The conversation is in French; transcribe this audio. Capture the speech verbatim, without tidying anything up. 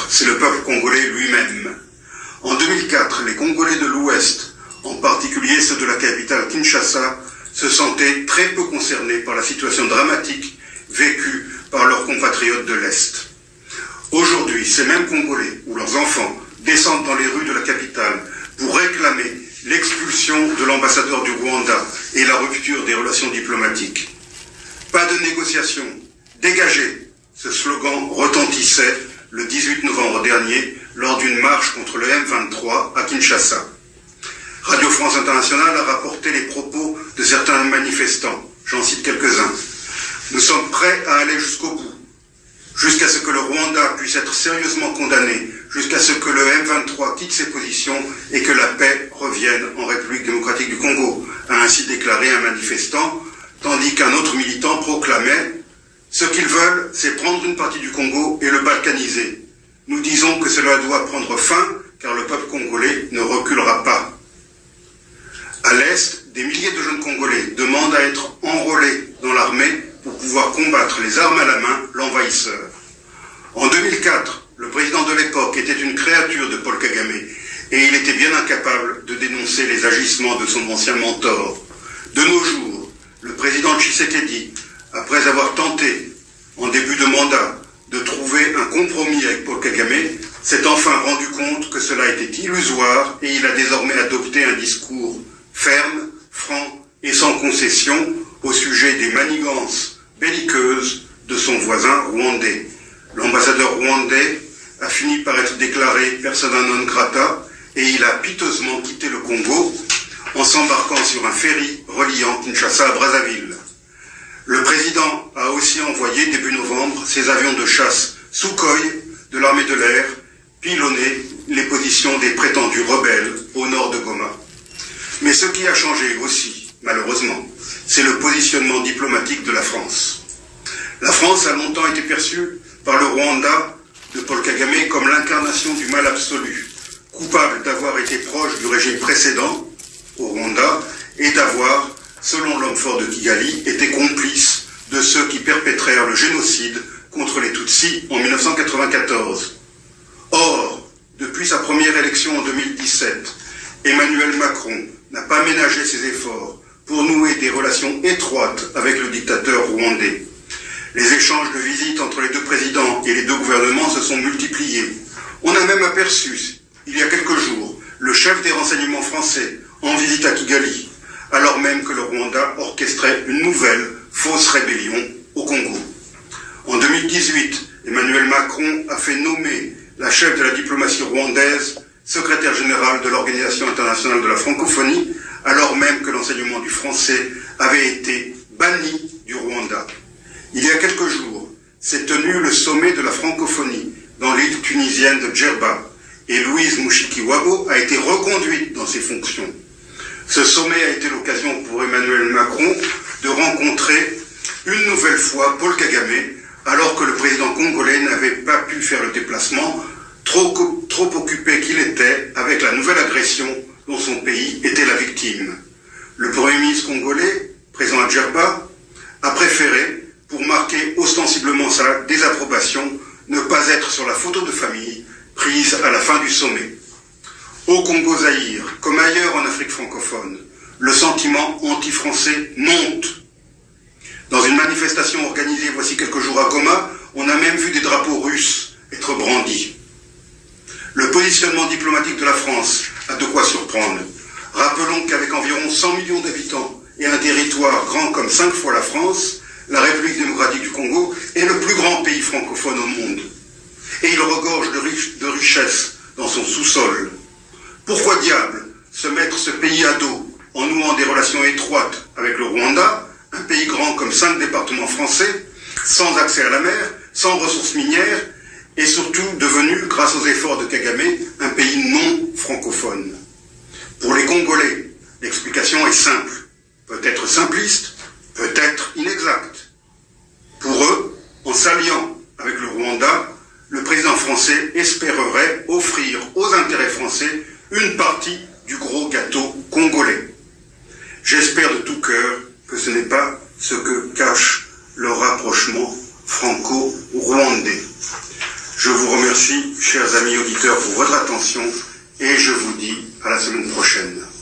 l'histoire, c'est le peuple congolais lui-même. En deux mille quatre, les Congolais de l'Ouest, en particulier ceux de la capitale Kinshasa, se sentaient très peu concernés par la situation dramatique vécue par leurs compatriotes de l'Est. Aujourd'hui, ces mêmes Congolais ou leurs enfants descendent dans les rues de la capitale pour réclamer l'expulsion de l'ambassadeur du Rwanda et la rupture des relations diplomatiques. Pas de négociation, dégagez! Ce slogan retentissait le dix-huit novembre dernier lors d'une marche contre le M vingt-trois à Kinshasa. Radio France Internationale a rapporté les propos de certains manifestants. J'en cite quelques-uns. Nous sommes prêts à aller jusqu'au bout, jusqu'à ce que le Rwanda puisse être sérieusement condamné, jusqu'à ce que le M vingt-trois quitte ses positions et que la paix revienne en République démocratique du Congo, a ainsi déclaré un manifestant, tandis qu'un autre militant proclamait « Ce qu'ils veulent, c'est prendre une partie du Congo et le balkaniser. Nous disons que cela doit prendre fin, car le peuple congolais ne reculera pas. » À l'Est, des milliers de jeunes Congolais demandent à être enrôlés dans l'armée pour pouvoir combattre les armes à la main l'envahisseur. En deux mille quatre, le président de l'époque était une créature de Paul Kagame et il était bien incapable de dénoncer les agissements de son ancien mentor. De nos jours, le président Tshisekedi, après avoir tenté, en début de mandat, de trouver un compromis avec Paul Kagame, s'est enfin rendu compte que cela était illusoire et il a désormais adopté un discours ferme, franc et sans concession au sujet des manigances belliqueuses de son voisin rwandais. L'ambassadeur rwandais a fini par être déclaré persona non grata et il a piteusement quitté le Congo en s'embarquant sur un ferry reliant Kinshasa à Brazzaville. Le président a aussi envoyé début novembre ses avions de chasse Sukhoi de l'armée de l'air pilonner les positions des prétendus rebelles au nord de Goma. Mais ce qui a changé aussi, malheureusement, c'est le positionnement diplomatique de la France. La France a longtemps été perçue par le Rwanda de Paul Kagame comme l'incarnation du mal absolu, coupable d'avoir été proche du régime précédent au Rwanda et d'avoir, selon l'homme fort de Kigali, été complice de ceux qui perpétrèrent le génocide contre les Tutsis en mille neuf cent quatre-vingt-quatorze. Or, depuis sa première élection en deux mille dix-sept, Emmanuel Macron n'a pas ménagé ses efforts pour nouer des relations étroites avec le dictateur rwandais. Les échanges de visites entre les deux présidents et les deux gouvernements se sont multipliés. On a même aperçu, il y a quelques jours, le chef des renseignements français en visite à Kigali, alors même que le Rwanda orchestrait une nouvelle fausse rébellion au Congo. En deux mille dix-huit, Emmanuel Macron a fait nommer la chef de la diplomatie rwandaise secrétaire général de l'Organisation internationale de la francophonie, alors même que l'enseignement du français avait été banni du Rwanda. Il y a quelques jours, s'est tenu le sommet de la francophonie dans l'île tunisienne de Djerba, et Louise Mushikiwabo a été reconduite dans ses fonctions. Ce sommet a été l'occasion pour Emmanuel Macron de rencontrer une nouvelle fois Paul Kagame, alors que le président congolais n'avait pas pu faire le déplacement, trop, trop occupé qu'il était avec la nouvelle agression dont son pays était la victime. Le Premier ministre congolais, présent à Djerba, a préféré, pour marquer ostensiblement sa désapprobation, ne pas être sur la photo de famille prise à la fin du sommet. Au Congo-Zaïre, comme ailleurs en Afrique francophone, le sentiment anti-français monte. Dans une manifestation organisée voici quelques jours à Goma, on a même vu des drapeaux russes être brandis. Le positionnement diplomatique de la France a de quoi surprendre. Rappelons qu'avec environ cent millions d'habitants et un territoire grand comme cinq fois la France, la République démocratique du Congo est le plus grand pays francophone au monde. Et il regorge de, riche, de richesses dans son sous-sol. Pourquoi diable se mettre ce pays à dos en nouant des relations étroites avec le Rwanda, un pays grand comme cinq départements français, sans accès à la mer, sans ressources minières, et surtout devenu, grâce aux efforts de Kagame, un pays non francophone. Pour les Congolais, l'explication est simple, peut-être simpliste, peut-être inexacte. Pour eux, en s'alliant avec le Rwanda, le président français espérerait offrir aux intérêts français une partie du gros gâteau congolais. J'espère de tout cœur que ce n'est pas ce que cache le rapprochement franco-rwandais. Je vous remercie, chers amis auditeurs, pour votre attention et je vous dis à la semaine prochaine.